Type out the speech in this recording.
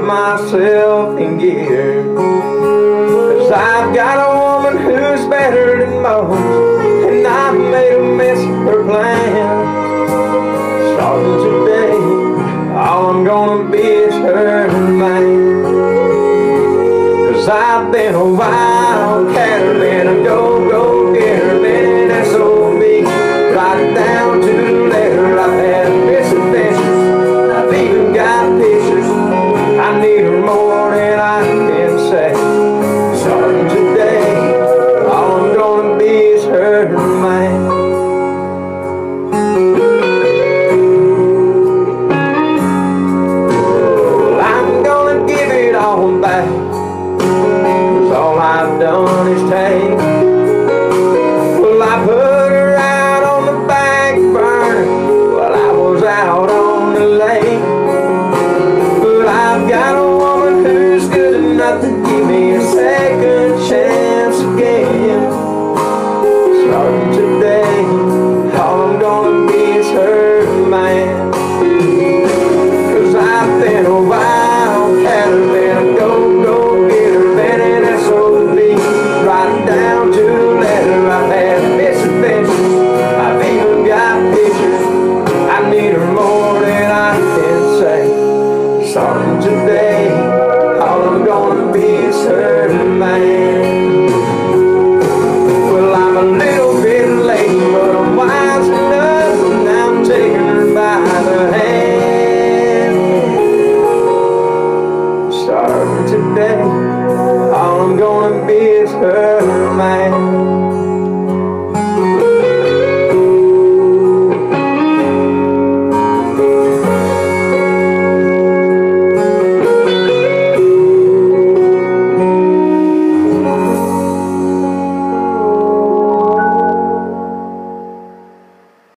myself in gear, 'cause I've got a woman who's better than most, and I've made a mess of her plan. Starting today, all I'm gonna be is her man. 'Cause I've been a wildcat, been a go-go-getter, been an SOB, right down to the letter. I've had misadventures, I've even got pictures. I need her more than I can say. Starting today, all I'm gonna be is her man. Well, I'm gonna give it all back, 'cause all I've done is take. Well, I put her out on the back burner while I was out on the lake. But I've got a woman who's good enough to give me a second chance again. Starting today, all I'm gonna be is her man. 'Cause I've been a wildcat, been a go-go-getter, been an SOB, right down to the letter. I've had misadventures, I've even got pictures. I need her more than I can say. Starting today,